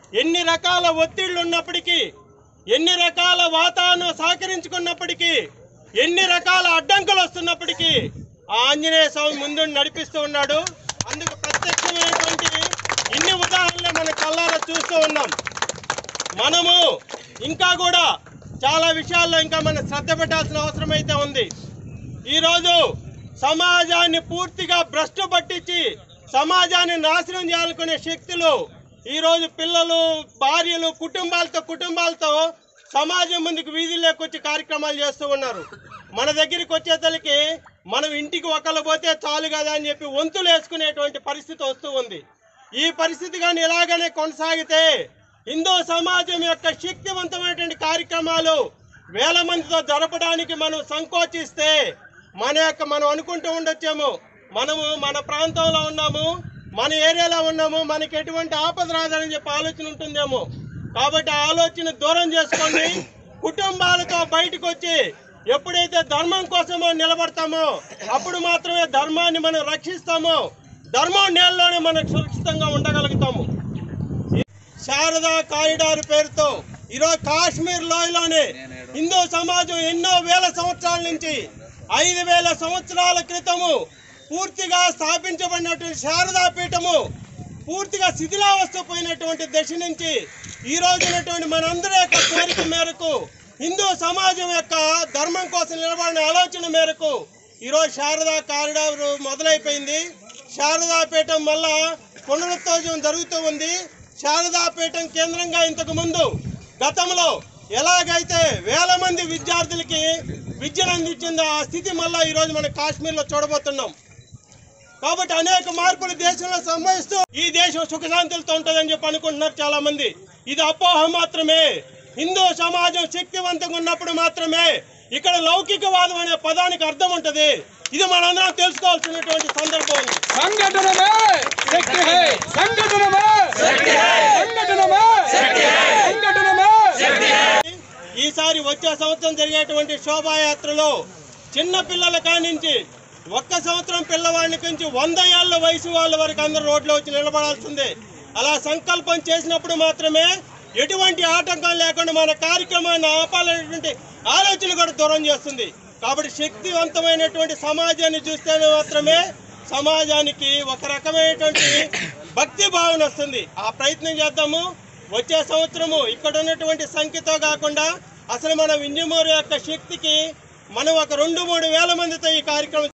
ఎన్ని రకాల ఒత్తిళ్లు ఉన్నప్పటికీ, ఎన్ని రకాల వాతావరణం సహకరించుకున్నప్పటికీ, ఎన్ని రకాల అడ్డంకులు వస్తున్నప్పటికీ ఆ ఆంజనేయ స్వామి ముందు నడిపిస్తూ ఉన్నాడు. అందుకు ప్రత్యక్షమైనటువంటి ఇన్ని ఉదాహరణలు మన కళ్ళారా చూస్తూ ఉన్నాం. మనము ఇంకా కూడా చాలా విషయాల్లో ఇంకా మనం శ్రద్ధ పెట్టాల్సిన అవసరం అయితే ఉంది. ఈరోజు సమాజాన్ని పూర్తిగా భ్రష్టు పట్టించి సమాజాన్ని నాశనం చేయాలనుకునే శక్తులు ఈరోజు పిల్లలు, భార్యలు, కుటుంబాలతో సమాజం ముందుకు వీధుల్లోకి వచ్చి కార్యక్రమాలు చేస్తూ ఉన్నారు. మన దగ్గరికి వచ్చేతలకి మనం ఇంటికి ఒకళ్ళు పోతే చాలు కదా అని చెప్పి వంతులు వేసుకునేటువంటి పరిస్థితి వస్తూ ఉంది. ఈ పరిస్థితి కానీ ఇలాగనే కొనసాగితే హిందూ సమాజం యొక్క శక్తివంతమైనటువంటి కార్యక్రమాలు వేల మందితో జరపడానికి మనం సంకోచిస్తే మనం అనుకుంటూ ఉండొచ్చేమో మనము మన ప్రాంతంలో ఉన్నాము, మన ఏరియాలో ఉన్నాము, మనకి ఎటువంటి ఆపద రాదని చెప్పి ఆలోచన ఉంటుందేమో. కాబట్టి ఆ ఆలోచన దూరం చేసుకోండి. కుటుంబాలతో బయటకు వచ్చి ఎప్పుడైతే ధర్మం కోసమో నిలబడతామో అప్పుడు మాత్రమే ధర్మాన్ని మనం రక్షిస్తామో, ధర్మం నేలలోనే మనం సురక్షితంగా ఉండగలుగుతాము. శారదా కారిడార్ పేరుతో ఈరోజు కాశ్మీర్ లోయలోనే హిందూ సమాజం ఎన్నో వేల సంవత్సరాల నుంచి 5,000 సంవత్సరాల క్రితము పూర్తిగా స్థాపించబడినటువంటి శారదా పీఠము పూర్తిగా శిథిలావస్థ పోయినటువంటి దశ నుంచి ఈ రోజునటువంటి మనందరి యొక్క కోరిక మేరకు హిందూ సమాజం యొక్క ధర్మం కోసం నిలబడిన ఆలోచన మేరకు ఈరోజు శారదా కారిడార్ మొదలైపోయింది. శారదా పీఠం మళ్ళా పునరుద్ధరణ జరుగుతూ ఉంది. శారదా పీఠం కేంద్రంగా ఇంతకు ముందు గతంలో ఎలాగైతే వేల మంది విద్యార్థులకి విద్యను అందించిందో ఆ స్థితి మళ్ళీ ఈరోజు మనం కాశ్మీర్లో చూడబోతున్నాం. కాబట్టి అనేక మార్పులు దేశంలో సంభవిస్తూ ఈ దేశం సుఖశాంతులతో ఉంటుందని చెప్పి అనుకుంటున్నారు చాలా మంది. ఇది అపోహ మాత్రమే. హిందూ సమాజం శక్తివంతంగా ఉన్నప్పుడు మాత్రమే ఇక్కడ లౌకికవాదం అనే పదానికి అర్థం ఉంటుంది. ఇది మనందరం తెలుసుకోవాల్సినటువంటి సందర్భం. ఈసారి వచ్చే సంవత్సరం జరిగేటువంటి శోభాయాత్రలో చిన్న పిల్లల కానించి 1 సంవత్సరం పిల్లవాడి నుంచి 100 ఏళ్ల వయసు వాళ్ళ వరకు అందరూ రోడ్లో వచ్చి నిలబడాల్సిందే. అలా సంకల్పం చేసినప్పుడు మాత్రమే ఎటువంటి ఆటంకం లేకుండా మన కార్యక్రమాన్ని ఆపాలనేటువంటి ఆలోచన కూడా దూరం చేస్తుంది. కాబట్టి శక్తివంతమైనటువంటి సమాజాన్ని చూస్తేనే మాత్రమే సమాజానికి ఒక రకమైనటువంటి భక్తి భావన వస్తుంది. ఆ ప్రయత్నం చేద్దాము. వచ్చే సంవత్సరము ఇక్కడ ఉన్నటువంటి సంఖ్యతో కాకుండా అసలు మన వింజమూరు యొక్క శక్తికి మనం ఒక 2-3 వేల మందితో ఈ కార్యక్రమం